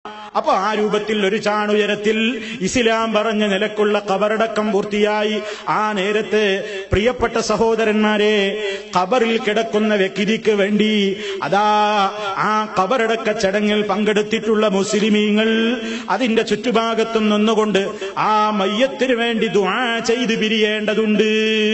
അപ്പൊ ആ രൂപത്തിൽ ഒരു ചാണുയരത്തിൽ ഇസ്ലാം പറഞ്ഞ നിലക്കുള്ള ഖബറടക്കം പൂർത്തിയായി. ആ നേരത്ത് പ്രിയപ്പെട്ട സഹോദരന്മാരെ, ഖബറിൽ കിടക്കുന്ന വ്യക്തിക്ക് വേണ്ടി അതാ ആ ഖബറടക്ക ചടങ്ങിൽ പങ്കെടുത്തിട്ടുള്ള മുസ്ലിമീങ്ങൾ അതിന്റെ ചുറ്റുഭാഗത്തും നിന്നുകൊണ്ട് ആ മയ്യത്തിന് വേണ്ടി ദുആ ചെയ്ത് പിരിയേണ്ടതുണ്ട്.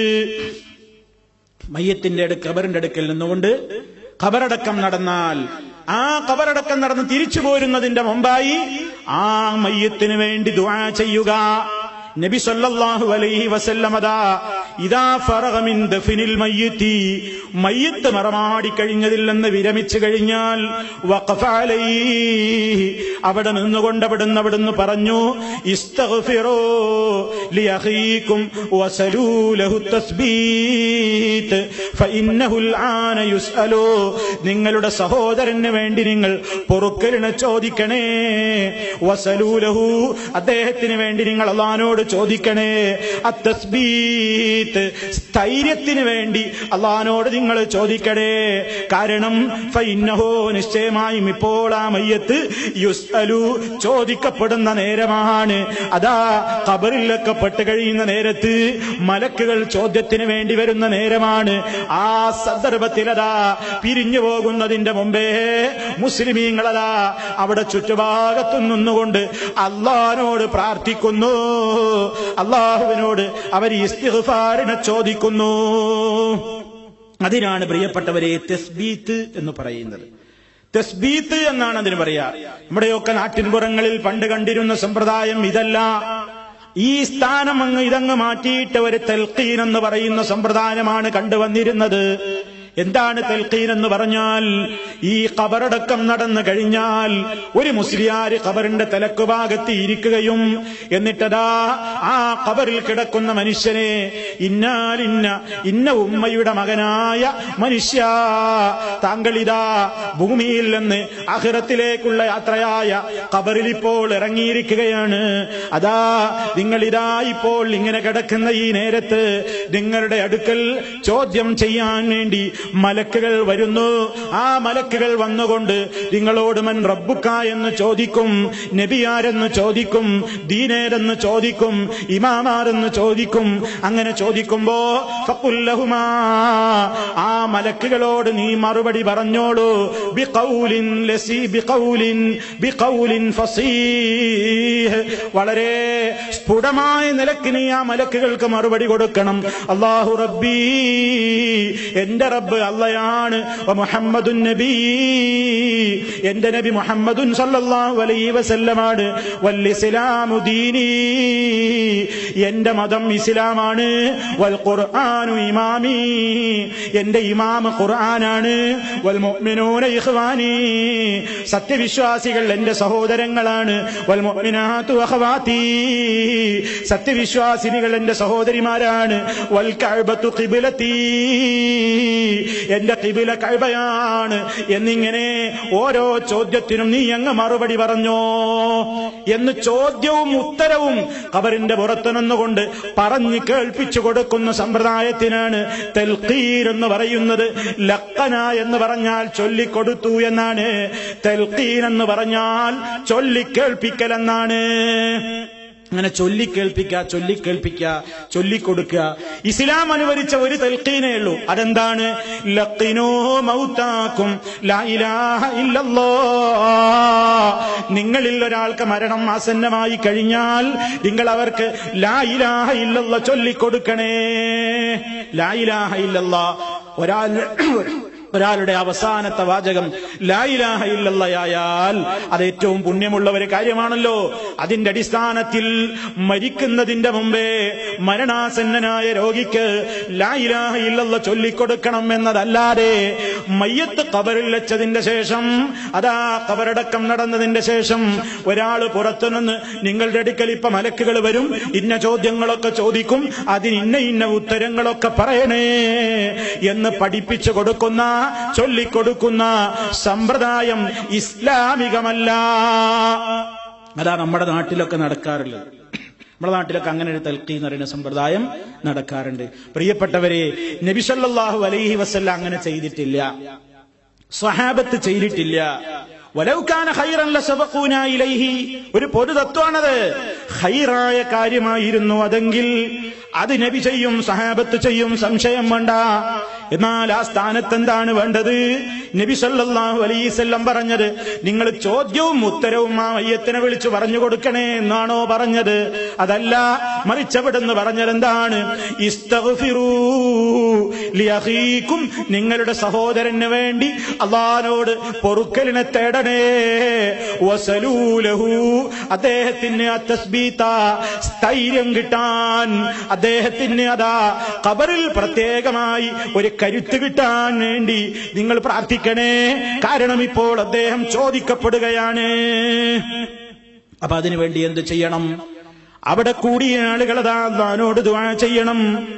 മയ്യത്തിന്റെ ഖബറിന്റെ അടുക്കൽ നിന്നുകൊണ്ട് ഖബറടക്കം നടന്നാൽ ആ ഖബറടക്കം നടന്ന് തിരിച്ചു പോരുന്നതിന്റെ മുമ്പായി ആ മയ്യത്തിന് വേണ്ടി ദുആ ചെയ്യുക. നബി സല്ലല്ലാഹു അലൈഹി വസല്ലം ഇദാ ഫറഗ മിൻ ദഫ്നിൽ മയ്യിത്തി, മയ്യിത്ത് മറമാടി കഴിഞ്ഞതിൽ നിന്ന് വിരമിച്ചു കഴിഞ്ഞാൽ വഖഫ അലൈഹി, അവിടെ നിന്നുകൊണ്ട് അവിടുന്ന് പറഞ്ഞു ഇസ്തഗ്ഫിറൂ ലിഅഖീകും വസലൂ ലഹു തസ്ബീത് ഫഇന്നഹുൽ ആന യുസ്അലൂ, നിങ്ങളുടെ സഹോദരന് വേണ്ടി നിങ്ങൾ പൊറുക്കലിനെ ചോദിക്കണേ. വസലൂ ലഹു, അദ്ദേഹത്തിന് വേണ്ടി നിങ്ങൾ അല്ലാഹുവോട് ചോദിക്കണേ. അത്തസ്ബീത്, സ്ഥൈര്യത്തിന് വേണ്ടി അല്ലാഹുവോട് നിങ്ങൾ ചോദിക്കണേ. കാരണം ഫഇന്നഹു, നിശ്ചയമായും ഇപ്പോൾ ആ മയ്യത്ത് യുസ്അലു, ചോദിക്കപ്പെടുന്ന നേരമാണ്. അതാ ഖബറിലൊക്കെ പെട്ട് കഴിയുന്ന നേരത്ത് മലക്കുകൾ ചോദ്യത്തിന് വേണ്ടി വരുന്ന നേരമാണ്. ആ സന്ദർഭത്തിൽ അതാ പിരിഞ്ഞു പോകുന്നതിന്റെ മുമ്പേ മുസ്ലിമീങ്ങളതാ അവിടെ ചുറ്റുഭാഗത്തു നിന്നുകൊണ്ട് അല്ലാഹുവോട് പ്രാർത്ഥിക്കുന്നു, അല്ലാഹുവിനോട് അവർ ഇസ്തിഗ്ഫാറിനെ ചോദിക്കുന്നു. അതിനാണ് പ്രിയപ്പെട്ടവരെ തസ്ബീത്ത് എന്ന് പറയുന്നത്. തസ്ബീത്ത് എന്നാണ് അതിന് പറയാ. നമ്മുടെയൊക്കെ നാട്ടിൻപുറങ്ങളിൽ പണ്ട് കണ്ടിരുന്ന സമ്പ്രദായം ഇതല്ല. ഈ സ്ഥാനം ഇതങ്ങ് മാറ്റിയിട്ട് ഒരു തൽഖീൻ എന്ന് പറയുന്ന സമ്പ്രദായമാണ് കണ്ടുവന്നിരുന്നത്. എന്താണ് തൽഖീൻ എന്ന് പറഞ്ഞാൽ, ഈ ഖബറടക്കം നടന്നു കഴിഞ്ഞാൽ ഒരു മുസ്ലിയാര് ഖബറിന്റെ തലക്കുഭാഗത്ത് ഇരിക്കുകയും എന്നിട്ടതാ ആ ഖബറിൽ കിടക്കുന്ന മനുഷ്യനെ ഇന്ന ഉമ്മയുടെ മകനായ മനുഷ്യ, താങ്കൾ ഇതാ ഭൂമിയിൽ നിന്ന് ആഖിറത്തിലേക്കുള്ള യാത്രയായ ഖബറിൽ ഇപ്പോൾ ഇറങ്ങിയിരിക്കുകയാണ്. അതാ നിങ്ങളിതാ ഇപ്പോൾ ഇങ്ങനെ കിടക്കുന്ന ഈ നേരത്ത് നിങ്ങളുടെ അടുക്കൽ ചോദ്യം ചെയ്യാൻ വേണ്ടി മലക്കുകൾ വരുന്നു. ആ മലക്കുകൾ വന്നുകൊണ്ട് നിങ്ങളോട് മൻ റബ്ബുക എന്ന് ചോദിക്കും, നബിയാരെന്ന് ചോദിക്കും, ദീനേരെന്ന് ചോദിക്കും, ഇമാമാരെന്ന് ചോദിക്കും. അങ്ങനെ ചോദിക്കുമ്പോ ഫഖുല്ലഹുമാ, ആ മലക്കുകളോട് നീ മറുപടി പറഞ്ഞോളൂ, ബിഖൗലിൻ ഫസീഹ്, വളരെ സ്ഫുടമായ നിലക്ക് നീ ആ മലക്കുകൾക്ക് മറുപടി കൊടുക്കണം. അല്ലാഹു റബ്ബി, എന്റെ റബ്ബ് അല്ലാഹയാണ്, മുഹമ്മദുൻ നബി, എന്റെ നബി മുഹമ്മദുൻ സല്ലല്ലാഹു അലൈഹി വസല്ലമാണ്, വൽ ഇസ്ലാമു ദീനി, എന്റെ മതം ഇസ്ലാമാണ്, വൽ ഖുർആനു ഇമാമി, എന്റെ ഇമാം ഖുർആനാണ്, വൽ മുഅ്മിനൂന ഇഖ്വാനി, സത്യവിശ്വാസികൾ എന്റെ സഹോദരങ്ങളാണ്, വൽ മുഅ്മിനാതു അഖവാതി, സത്യവിശ്വാസിനികൾ എന്റെ സഹോദരിമാരാണ്, വൽ കഅബതു ഖിബ്ലതി, എന്റെ ഖിബില കഅബയാണ്. എന്നിങ്ങനെ ഓരോ ചോദ്യത്തിനും നീ അങ്ങ് മറുപടി പറഞ്ഞോ എന്ന് ചോദ്യവും ഉത്തരവും ഖബറിന്റെ പുറത്തു നിന്നുകൊണ്ട് പറഞ്ഞു കേൾപ്പിച്ചു കൊടുക്കുന്ന സമ്പ്രദായത്തിനാണ് തൽഖീൻ എന്ന് പറയുന്നത്. ലഖന എന്ന് പറഞ്ഞാൽ ചൊല്ലിക്കൊടുത്തു എന്നാണ്. തൽഖീൻ എന്ന് പറഞ്ഞാൽ ചൊല്ലിക്കേൾപ്പിക്കൽ എന്നാണ്. അങ്ങനെ ചൊല്ലിക്കേൾപ്പിക്കുക, ചൊല്ലിക്കൊടുക്കുക. ഇസ്ലാം അനുവദിച്ച ഒരു തൽഖീനേ ഉള്ളൂ. അതെന്താണ്? ലഖിനൂ മൗതാക്കും ലാ ഇലാഹ ഇല്ലല്ലാഹ്. നിങ്ങളിൽ ഒരാൾക്ക് മരണം ആസന്നമായി കഴിഞ്ഞാൽ നിങ്ങൾ അവർക്ക് ലാ ഇലാഹ ഇല്ലല്ലാഹ് ചൊല്ലിക്കൊടുക്കണേ. ലാ ഇലാഹ ഇല്ലല്ലാഹ് ഒരാളുടെ അവസാനത്തെ വാചകം ലാ ഇലാഹ ഇല്ലല്ലാഹ് ആയാൽ അത് ഏറ്റവും പുണ്യമുള്ള ഒരു കാര്യമാണല്ലോ. അതിന്റെ അടിസ്ഥാനത്തിൽ മരിക്കുന്നതിന്റെ മുമ്പേ മരണാസന്നനായ രോഗിക്ക് ലാ ഇലാഹ ഇല്ലല്ലാഹ് ചൊല്ലിക്കൊടുക്കണം എന്നതല്ലാതെ മയ്യത്ത് ഖബറിൽ വെച്ചതിന്റെ ശേഷം, അതാ ഖബറടക്കം നടന്നതിന്റെ ശേഷം ഒരാൾ പുറത്തുനിന്ന് നിങ്ങളുടെ അടുക്കൽ ഇപ്പൊ മലക്കുകൾ വരും, ഇന്ന ചോദ്യങ്ങളൊക്കെ ചോദിക്കും, അതിന് ഇന്ന ഉത്തരങ്ങളൊക്കെ പറയണേ എന്ന് പഠിപ്പിച്ചു കൊടുക്കുന്ന, ചൊല്ലിക്കൊടുക്കുന്ന സമ്പ്രദായം ഇസ്ലാമികമല്ല. അതാ നമ്മുടെ നാട്ടിലൊക്കെ നടക്കാറുള്ളത്. നമ്മുടെ നാട്ടിലൊക്കെ അങ്ങനെ ഒരു തൽഖീൻ എന്ന് പറയുന്ന സമ്പ്രദായം നടക്കാറുണ്ട്. പ്രിയപ്പെട്ടവരെ, നബി സല്ലല്ലാഹു അലൈഹി വസല്ലം അങ്ങനെ ചെയ്തിട്ടില്ല, സ്വഹാബത്ത് ചെയ്തിട്ടില്ല. വലൗ കാന ഖൈറൻ ലസബഖൂനാ ഇലൈഹി. ഒരു പൊതു തത്വമാണത്. ഖൈറായ കാര്യമായിരുന്നു അതെങ്കിൽ അത് നബി ചെയ്യും, സഹാബത്ത് ചെയ്യും, സംശയം വേണ്ട. എന്നാൽ ആ സ്ഥാനത്ത് എന്താണ് വേണ്ടത്? നബി സല്ലല്ലാഹു അലൈഹി വസല്ലം പറഞ്ഞത് നിങ്ങൾ ചോദ്യവും ഉത്തരവും ആ മയ്യത്തിനെ വിളിച്ചു പറഞ്ഞു കൊടുക്കണേ എന്നാണോ പറഞ്ഞത്? അതല്ല, മറിച്ചവിടുന്ന് പറഞ്ഞത് എന്താണ്? ഇസ്തഗ്ഫിറൂ ലിഅഖീകും, നിങ്ങളുടെ സഹോദരന് വേണ്ടി അല്ലാഹുവോട് പൊറുക്കലിനെ തേടണേ. വസലൂ ലഹു, അദ്ദേഹത്തിന് തസ്ബീത, സ്ഥൈര്യം കിട്ടാൻ, അദ്ദേഹത്തിന് അതാ ഖബറിൽ പ്രത്യേകമായി ഒരു കരുത്ത് കിട്ടാൻ വേണ്ടി നിങ്ങൾ പ്രാർത്ഥിക്കണേ. കാരണം ഇപ്പോൾ അദ്ദേഹം ചോദിക്കപ്പെടുകയാണ്. അപ്പൊ അതിനു വേണ്ടി എന്ത് ചെയ്യണം? അവിടെ കൂടിയ ആളുകൾ അതാ അല്ലാഹുവോട് ദുആ ചെയ്യണം.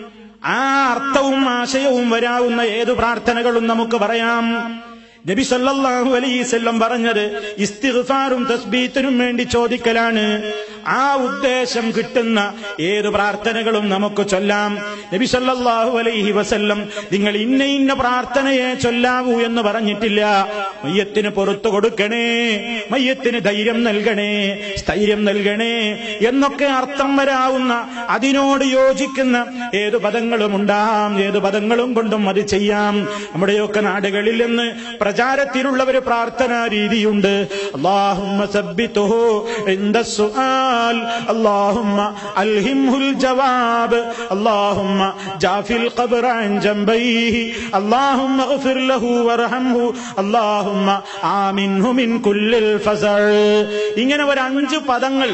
ആ അർത്ഥവും ആശയവും വരാവുന്ന ഏതു പ്രാർത്ഥനകളും നമുക്ക് പറയാം. നബി സല്ലല്ലാഹു അലൈഹി വസല്ലം പറഞ്ഞത് ഇസ്തിഗ്ഫാറും തസ്ബീത്തിനും വേണ്ടി ചോദിക്കലാണ്. ആ ഉദ്ദേശം കിട്ടുന്ന ഏത് പ്രാർത്ഥനകളും നമുക്ക് ചൊല്ലാം. നബി സല്ലല്ലാഹു അലൈഹി വസല്ലം നിങ്ങൾ ഇന്ന ഇന്ന പ്രാർത്ഥനയെ ചൊല്ലാവൂ എന്ന് പറഞ്ഞിട്ടില്ല. മയ്യത്തിന് പുറത്തു കൊടുക്കണേ, മയ്യത്തിന് ധൈര്യം നൽകണേ, സ്ഥൈര്യം നൽകണേ എന്നൊക്കെ അർത്ഥം വരാവുന്ന അതിനോട് യോജിക്കുന്ന ഏതു പദങ്ങളും ഉണ്ടാം. ഏതു പദങ്ങളും കൊണ്ടും അത് ചെയ്യാം. നമ്മുടെയൊക്കെ നാടുകളിൽ നിന്ന് പ്രചാരത്തിലുള്ള ഒരു പ്രാർത്ഥനാ രീതിയുണ്ട്. അല്ലാഹുമ്മ സബ്ബിതുഹു ഇൻദ സുആൽ, അല്ലാഹുമ്മ അൽഹിംഹുൽ ജവാബ്, അല്ലാഹുമ്മ ജാഫിൽ ഖബ്റ അൻ ജംബൈഹി, അല്ലാഹുമ്മഗ്ഫിർ ലഹു വർഹംഹു, അല്ലാഹുമ്മ ആമിൻഹു മിൻ കുല്ലിൽ ഫസൽ. ഇങ്ങനെ ഒരു 5 പദങ്ങൾ,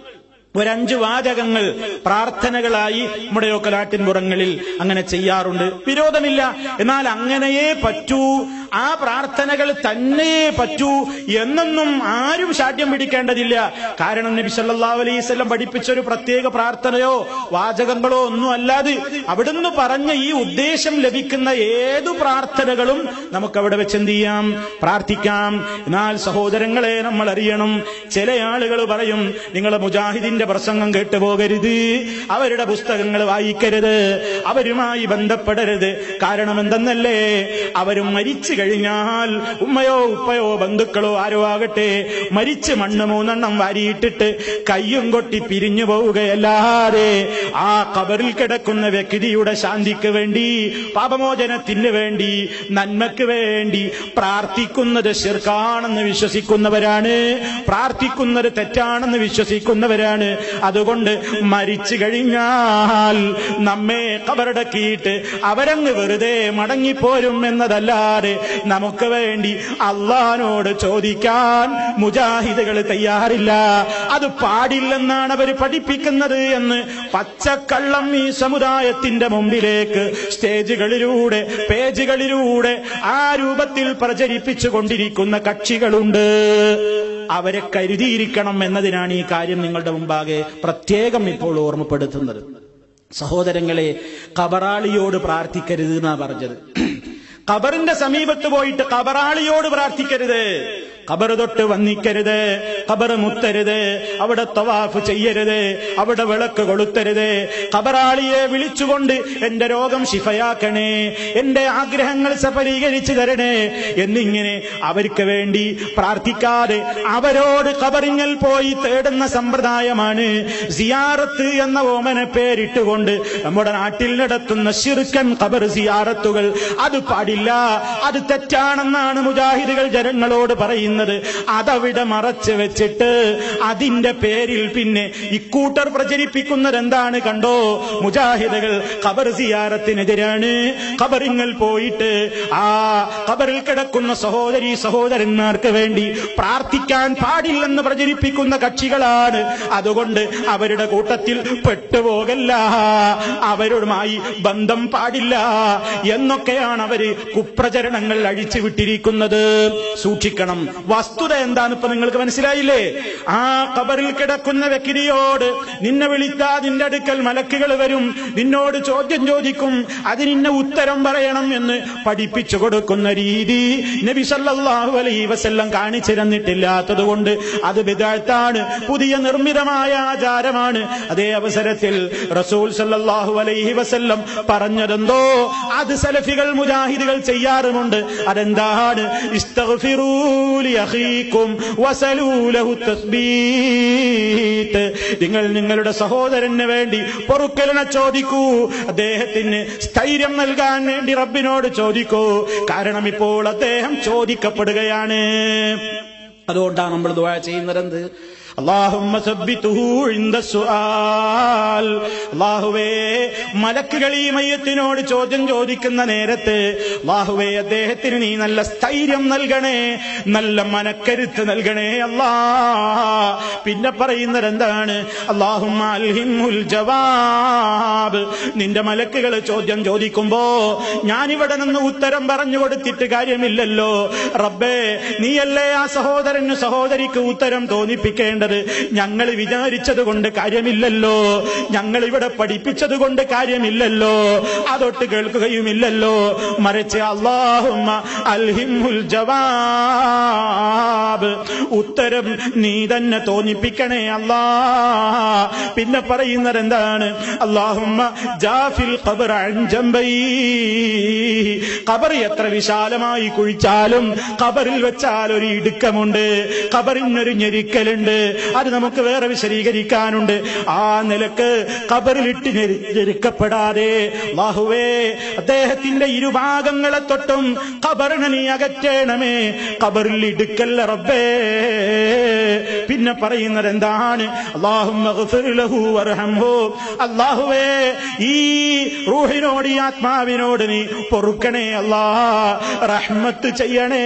ഒരു 5 വാചകങ്ങൾ പ്രാർത്ഥനകളായി നമ്മുടെയൊക്കെ നാട്ടിൻപുറങ്ങളിൽ അങ്ങനെ ചെയ്യാറുണ്ട്. വിരോധമില്ല. എന്നാൽ അങ്ങനെയേ പറ്റൂ, ആ പ്രാർത്ഥനകൾ തന്നെ പറ്റൂ എന്നൊന്നും ആരും ശാഠ്യം പിടിക്കേണ്ടതില്ല. കാരണം നബി സല്ലല്ലാഹു അലൈഹി വസല്ലം പഠിപ്പിച്ചൊരു പ്രത്യേക പ്രാർത്ഥനയോ വാചകങ്ങളോ ഒന്നും അല്ലാതെ അവിടുന്ന് പറഞ്ഞ ഈ ഉദ്ദേശം ലഭിക്കുന്ന ഏതു പ്രാർത്ഥനകളും നമുക്കവിടെ വെച്ച് എന്ത് ചെയ്യാം? പ്രാർത്ഥിക്കാം. എന്നാൽ സഹോദരങ്ങളെ, നമ്മൾ അറിയണം, ചില ആളുകൾ പറയും നിങ്ങൾ മുജാഹിദിന്റെ പ്രസംഗം കേട്ടുപോകരുത്, അവരുടെ പുസ്തകങ്ങൾ വായിക്കരുത്, അവരുമായി ബന്ധപ്പെടരുത്. കാരണം എന്തെന്നല്ലേ? അവരും മരിച്ചു കഴിഞ്ഞാൽ ഉമ്മയോ ഉപ്പയോ ബന്ധുക്കളോ ആരോ ആകട്ടെ മരിച്ച് മണ്ണ് 3 എണ്ണം വാരിയിട്ടിട്ട് കയ്യും കൊട്ടി പിരിഞ്ഞു പോവുകയല്ലാതെ ആ ഖബറിൽ കിടക്കുന്ന വ്യക്തിയുടെ ശാന്തിക്ക് വേണ്ടി, പാപമോചനത്തിന് വേണ്ടി, നന്മയ്ക്ക് വേണ്ടി പ്രാർത്ഥിക്കുന്നത് ശിർക്കാണെന്ന് വിശ്വസിക്കുന്നവരാണ്, പ്രാർത്ഥിക്കുന്നത് തെറ്റാണെന്ന് വിശ്വസിക്കുന്നവരാണ്. അതുകൊണ്ട് മരിച്ചു കഴിഞ്ഞാൽ നമ്മെ ഖബറടക്കിയിട്ട് അവരങ്ങ് വെറുതെ മടങ്ങിപ്പോരും എന്നതല്ലാതെ നമുക്ക് വേണ്ടി അല്ലാഹുവോട് ചോദിക്കാൻ മുജാഹിദുകൾ തയ്യാറില്ല. അത് പാടില്ലെന്നാണ് അവർ പഠിപ്പിക്കുന്നത് എന്ന് പച്ചക്കള്ളം ഈ സമുദായത്തിന്റെ മുമ്പിലേക്ക് സ്റ്റേജുകളിലൂടെ, പേജുകളിലൂടെ ആ രൂപത്തിൽ പ്രചരിപ്പിച്ചു കൊണ്ടിരിക്കുന്ന കക്ഷികളുണ്ട്. അവരെ കരുതിയിരിക്കണം എന്നതിനാണ് ഈ കാര്യം നിങ്ങളുടെ മുമ്പാകെ പ്രത്യേകം ഇപ്പോൾ ഓർമ്മപ്പെടുത്തുന്നത്. സഹോദരങ്ങളെ, ഖബറാളിയോട് പ്രാർത്ഥിക്കരുത് എന്നാ പറഞ്ഞത്. ഖബറിന്റെ സമീപത്ത് പോയിട്ട് ഖബറാളിയോട് പ്രാർത്ഥിക്കരുത്, ഖബർ തൊട്ട് വന്നിക്കരുത്, ഖബർ മുത്തരുത്, അവിടെ തവാഫ് ചെയ്യരുത്, അവിടെ വിളക്ക് കൊളുത്തരുത്. ഖബറാളിയെ വിളിച്ചുകൊണ്ട് എന്റെ രോഗം ശിഫയാക്കണേ, എന്റെ ആഗ്രഹങ്ങൾ സഫലീകരിച്ചു തരണേ എന്നിങ്ങനെ അവർക്ക് വേണ്ടി പ്രാർത്ഥിക്കാതെ അവരോട് ഖബറിങ്ങൽ പോയി തേടുന്ന സമ്പ്രദായമാണ് സിയാറത്ത് എന്ന ഓമന പേരിട്ടുകൊണ്ട് നമ്മുടെ നാട്ടിൽ നടത്തുന്ന ശിർക്കൻ ഖബർ സിയാറത്തുകൾ. അത് പാടില്ല, അത് തെറ്റാണെന്നാണ് മുജാഹിദുകൾ ജനങ്ങളോട് പറയുന്നത്. അതവിടെ മറച്ചു വെച്ചിട്ട് അതിന്റെ പേരിൽ പിന്നെ ഇക്കൂട്ടർ പ്രചരിപ്പിക്കുന്നത് എന്താണ്? കണ്ടോ, മുജാഹിദുകൾ ഖബർ സിയാറത്തിനെതിരാണ്. ഖബറിങ്ങൾ പോയിട്ട് ആ ഖബറിൽ കിടക്കുന്ന സഹോദരീ സഹോദരന്മാർക്ക് വേണ്ടി പ്രാർത്ഥിക്കാൻ പാടില്ലെന്ന് പ്രചരിപ്പിക്കുന്ന കക്ഷികളാണ്. അതുകൊണ്ട് അവരുടെ കൂട്ടത്തിൽ പെട്ടുപോകല്ല, അവരുമായി ബന്ധം പാടില്ല എന്നൊക്കെയാണ് അവര് കുപ്രചരണങ്ങൾ അഴിച്ചു വിട്ടിരിക്കുന്നത്. സൂക്ഷിക്കണം. വസ്തുത എന്താണ് ഇപ്പൊ നിങ്ങൾക്ക് മനസ്സിലായില്ലേ? ആ ഖബറിൽ കിടക്കുന്ന വ്യക്തിയോട് നിന്നെ വിളിത്താ നിന്റെ അടുക്കൽ മലക്കുകൾ വരും, നിന്നോട് ചോദ്യം ചോദിക്കും, അതിന് ഉത്തരം പറയണം എന്ന് പഠിപ്പിച്ചു കൊടുക്കുന്ന രീതി നബി സല്ലല്ലാഹു അലൈഹി വസല്ലം കാണിച്ചു തന്നിട്ടില്ലാത്തത് കൊണ്ട് അത് ബിദ്അത്താണ്, പുതിയ നിർമ്മിതമായ ആചാരമാണ്. അതേ അവസരത്തിൽ റസൂൽ സല്ലല്ലാഹു അലൈഹി വസല്ലം പറഞ്ഞതെന്തോ അത് സലഫികൾ മുജാഹിദുകൾ ചെയ്യാറുമുണ്ട്. അതെന്താണ്? ഇസ്തഗ്ഫിറൂ ലി അഖീകും വസലൂ ലഹു തസ്ബീത്. നിങ്ങൾ നിങ്ങളുടെ സഹോദരന് വേണ്ടി പൊറുക്കലിനെ ചോദിക്കൂ, അദ്ദേഹത്തിന് സ്ഥൈര്യം നൽകാൻ വേണ്ടി റബ്ബിനോട് ചോദിക്കൂ. കാരണം ഇപ്പോൾ അദ്ദേഹം ചോദിക്കപ്പെടുകയാണ്. അതുകൊണ്ടാണ് നമ്മൾ ദുആ ചെയ്യുന്നത്. അല്ലാഹുമ്മ സബ്ബിതുഹു ഇൻദ സുആൽ. അല്ലാഹുവേ, മലക്കുകൾ ഈ മയ്യത്തിനോട് ചോദ്യം ചോദിക്കുന്ന നേരത്ത് അല്ലാഹുവേ അദ്ദേഹത്തിന് നീ നല്ല സ്ഥൈര്യം നൽകണേ, നല്ല മനക്കരുത്ത് നൽകണേ അല്ലാ. പിന്നെ പറയുന്നത് എന്താണ്? അല്ലാഹുമ്മ അൽഹിംഹുൽ ജവാബ്. നിന്റെ മലക്കുകൾ ചോദ്യം ചോദിക്കുമ്പോ ഞാനിവിടെ നിന്ന് ഉത്തരം പറഞ്ഞു കൊടുത്തിട്ട് കാര്യമില്ലല്ലോ റബ്ബേ, നീയല്ലേ ആ സഹോദരന് സഹോദരിക്ക് ഉത്തരം തോന്നിപ്പിക്കേണ്ടത്. ഞങ്ങൾ വിചാരിച്ചത് കൊണ്ട് കാര്യമില്ലല്ലോ, ഞങ്ങൾ ഇവിടെ പഠിപ്പിച്ചത് കൊണ്ട് കാര്യമില്ലല്ലോ, അതൊട്ട് കേൾക്കുകയുമില്ലല്ലോ. മറിച്ച് അല്ലാഹുമ്മ അൽഹിംഹുൽ ജവാബ്, ഉത്തരം നീ തന്നെ തോന്നിപ്പിക്കണേ അല്ലാ. പിന്നെ പറയുന്നത് എന്താണ്? അല്ലാഹുമ്മ ജാഫിൽ ഖബർ അൻ ജംബൈ. ഖബർ എത്ര വിശാലമായി കുഴിച്ചാലും ഖബറിൽ വെച്ചാൽ ഒരു ഇടുക്കമുണ്ട്, ഖബറിനൊരു ഞെരിക്കലുണ്ട്. അത് നമുക്ക് വേറെ വിശദീകരിക്കാനുണ്ട്. ആ നിലക്ക് ഖബറിലിട്ട് ഞെരുക്കപ്പെടാതെ അല്ലാഹുവേ അദ്ദേഹത്തിന്റെ ഇരുഭാഗങ്ങളെ തൊട്ടും ഖബറിനെ നീ അകറ്റണമേ, ഖബറിൽ ഇടുക്കല്ല റബ്ബേ. പിന്നെ പറയുന്നത് എന്താണ്? അല്ലാഹുമ്മ ഗ്ഫിർ ലഹു വർഹംഹു. അല്ലാഹുവേ, ഈ റൂഹിനോട്, ഈ ആത്മാവിനോട് നീ പൊറുക്കണേ അല്ലാ, റഹ്മത്ത് ചെയ്യണേ.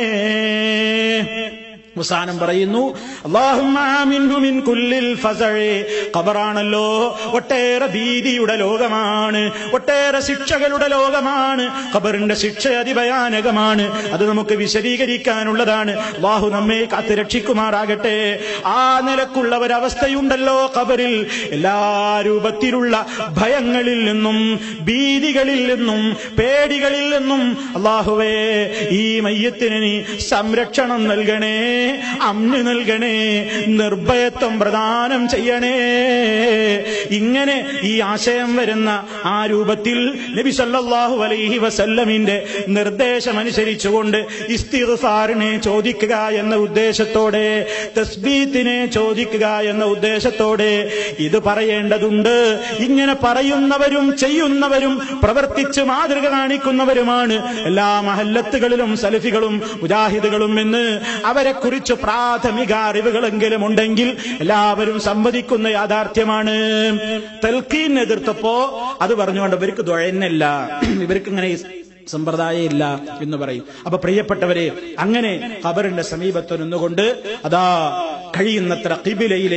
അവസാനം പറയുന്നു അല്ലാഹുമ്മ ആമിൻഹു മിൻ കുല്ലിൽ ഫസഇ. ഖബറാണല്ലോ ഒട്ടേറെ ഭീതിയുടെ ലോകമാണ്, ഒട്ടേറെ ശിക്ഷകളുടെ ലോകമാണ്. ഖബറിന്റെ ശിക്ഷ അതിഭയാനകമാണ്, അത് നമുക്ക് വിശദീകരിക്കാനുള്ളതാണ്. അല്ലാഹു നമ്മെ കാത്ത് രക്ഷിക്കുമാറാകട്ടെ. ആ നിലക്കുള്ള ഒരവസ്ഥയുണ്ടല്ലോ ഖബറിൽ. എല്ലാ രൂപത്തിലുള്ള ഭയങ്ങളിൽ നിന്നും ഭീതികളിൽ നിന്നും പേടികളിൽ നിന്നും അല്ലാഹുവേ ഈ മയ്യത്തിന് നീ സംരക്ഷണം നൽകണേ, അമ്ന് നൽകണേ, നിർഭയത്വം പ്രദാനം ചെയ്യണേ. ഇങ്ങനെ ഈ ആശയം വരുന്ന ആ രൂപത്തിൽ നബി സല്ലല്ലാഹു അലൈഹി വസല്ലമിന്റെ നിർദ്ദേശമനുസരിച്ചുകൊണ്ട് ഇസ്തിഗ്ഫാറിനെ ചോദിക്കുക എന്ന ഉദ്ദേശത്തോടെ, തസ്ബീത്തിനെ ചോദിക്കുക എന്ന ഉദ്ദേശത്തോടെ ഇത് പറയേണ്ടതുണ്ട്. ഇങ്ങനെ പറയുന്നവരും ചെയ്യുന്നവരും പ്രവർത്തിച്ച് മാതൃക കാണിക്കുന്നവരുമാണ് എല്ലാ മഹല്ലത്തുകളിലും സലഫികളും മുജാഹിദുകളും എന്ന് അവരെ കുറിച്ച് പ്രാഥമിക അറിവുകളെങ്കിലും ഉണ്ടെങ്കിൽ എല്ലാവരും സമ്മതിക്കുന്ന യാഥാർത്ഥ്യമാണ്. തൽഖീൻ എതിർത്തപ്പോ അത് പറഞ്ഞുകൊണ്ട് ഇവർക്ക് ദുആയില്ല, ഇവർക്ക് ഇങ്ങനെ സമ്പ്രദായം ഇല്ല എന്ന് പറയും. അപ്പൊ പ്രിയപ്പെട്ടവരെ, അങ്ങനെ ഖബറിന്റെ സമീപത്ത് നിന്നുകൊണ്ട് അതാ കഴിയുന്നത്ര ഖിബിലയിലെ